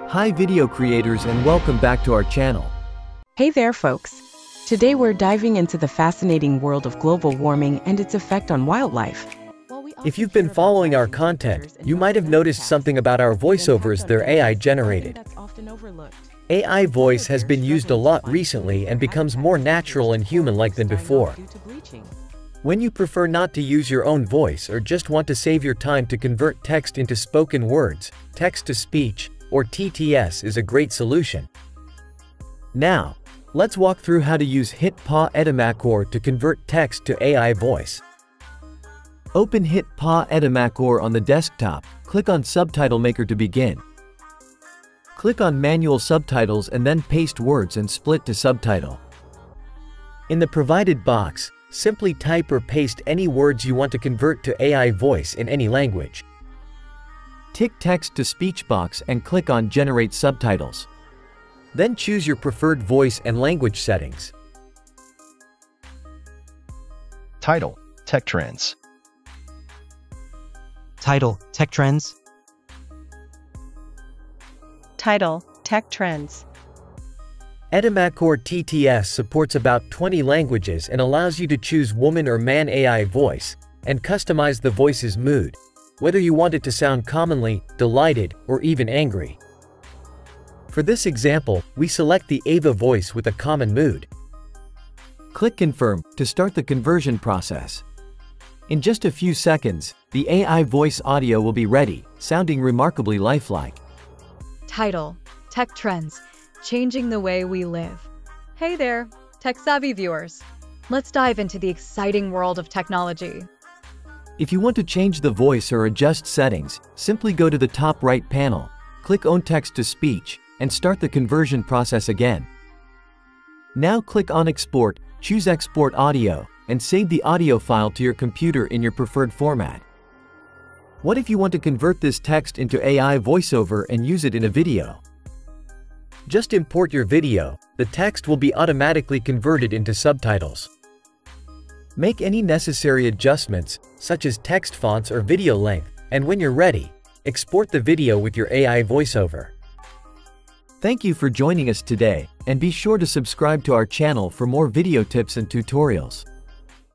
Hi video creators, and welcome back to our channel. Hey there folks! Today we're diving into the fascinating world of global warming and its effect on wildlife. If you've been following our content, you might have noticed something about our voiceovers. They're AI generated. AI voice has been used a lot recently and becomes more natural and human-like than before. When you prefer not to use your own voice or just want to save your time to convert text into spoken words, text-to-speech, or TTS is a great solution. Now, let's walk through how to use HitPaw Edimakor to convert text to AI voice. Open HitPaw Edimakor on the desktop, click on Subtitle Maker to begin. Click on Manual Subtitles and then paste words and split to subtitle. In the provided box, simply type or paste any words you want to convert to AI voice in any language. Tick Text-to-Speech box and click on Generate Subtitles. Then choose your preferred voice and language settings. Title: Tech Trends. Title: Tech Trends. Title: Tech Trends. Edimakor TTS supports about 20 languages and allows you to choose woman or man AI voice, and customize the voice's mood, whether you want it to sound commonly, delighted, or even angry. For this example, we select the Ava voice with a common mood. Click Confirm to start the conversion process. In just a few seconds, the AI voice audio will be ready, sounding remarkably lifelike. Title: Tech Trends, changing the way we live. Hey there, tech-savvy viewers. Let's dive into the exciting world of technology. If you want to change the voice or adjust settings, simply go to the top right panel, click on Text-to-Speech, and start the conversion process again. Now click on Export, choose Export Audio, and save the audio file to your computer in your preferred format. What if you want to convert this text into AI voiceover and use it in a video? Just import your video, the text will be automatically converted into subtitles. Make any necessary adjustments, such as text fonts or video length, and when you're ready, export the video with your AI voiceover. Thank you for joining us today, and be sure to subscribe to our channel for more video tips and tutorials.